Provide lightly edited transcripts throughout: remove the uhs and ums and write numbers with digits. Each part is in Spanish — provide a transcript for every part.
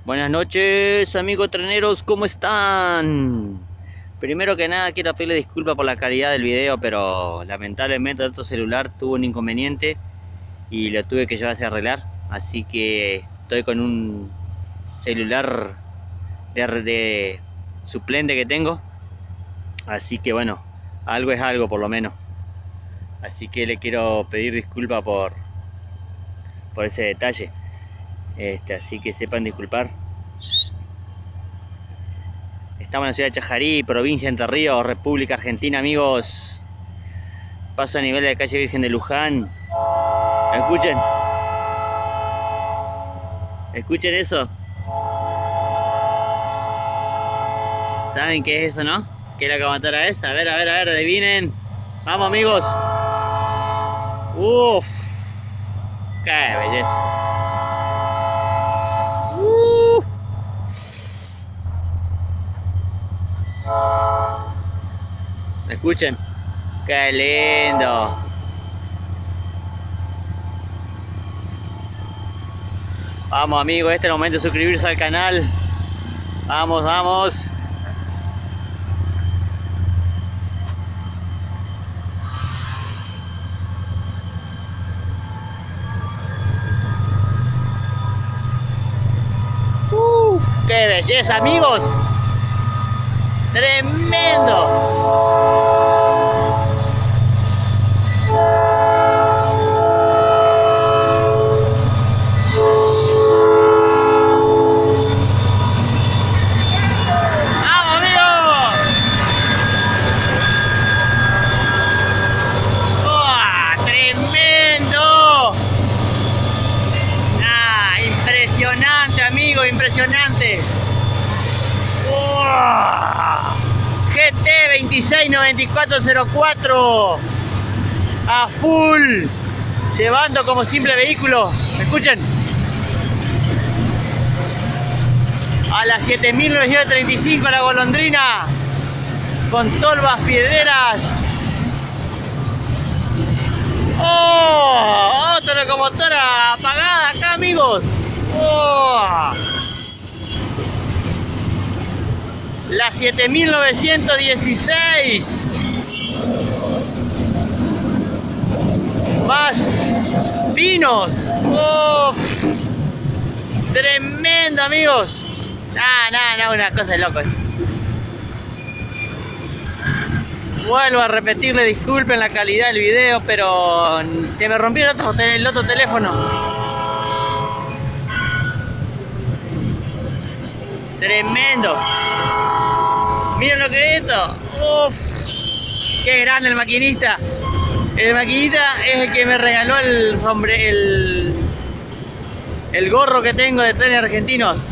Buenas noches, amigos treneros, ¿cómo están? Primero que nada quiero pedirle disculpas por la calidad del video, pero lamentablemente otro celular tuvo un inconveniente y lo tuve que llevar a arreglar. Así que estoy con un celular de suplente que tengo. Así que bueno, algo es algo por lo menos. Así que le quiero pedir disculpas por ese detalle. Así que sepan disculpar. Estamos en la ciudad de Chajarí, provincia de Entre Ríos, República Argentina, amigos. Paso a nivel de la calle Virgen de Luján. Escuchen. Escuchen eso. ¿Saben qué es eso, no? ¿Qué es la camatara esa? A ver, adivinen. Vamos, amigos. Uff. Qué belleza. Escuchen, qué lindo. Vamos, amigos, este es el momento de suscribirse al canal. Vamos, vamos. Uf, qué belleza, amigos. Tremendo. Impresionante, amigo, impresionante. GT 269404 a full, llevando como simple vehículo. Escuchen, a las 7935 la golondrina, con tolvas piedreras. Otra locomotora apagada acá, amigos. La 7916. Más pinos. Tremendo, amigos. Una cosa de loco. Vuelvo a repetirle, disculpen la calidad del video, pero se me rompió el otro teléfono. Tremendo. Miren lo que es esto. Qué grande el maquinista. El maquinista es el que me regaló el gorro que tengo de Trenes Argentinos.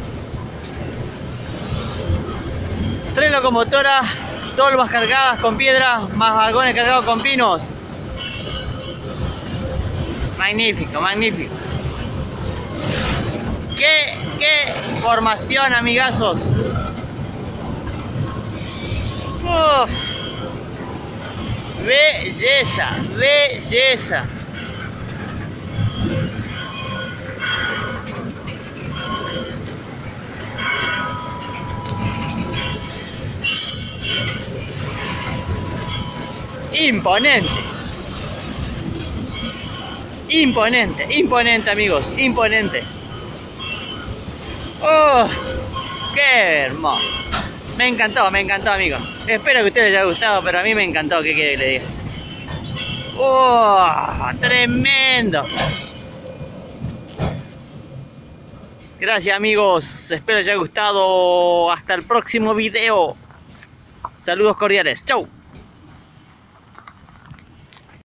3 locomotoras, tolvas cargadas con piedra, más vagones cargados con pinos. Magnífico, magnífico. ¿Qué formación, amigazos? Belleza, belleza. Imponente. Imponente, imponente, amigos, imponente. ¡Qué hermoso! Me encantó, amigos. Espero que a ustedes les haya gustado, pero a mí me encantó. ¿Qué quiere que le diga? ¡Tremendo! Gracias, amigos. Espero les haya gustado. Hasta el próximo video. Saludos cordiales. ¡Chau!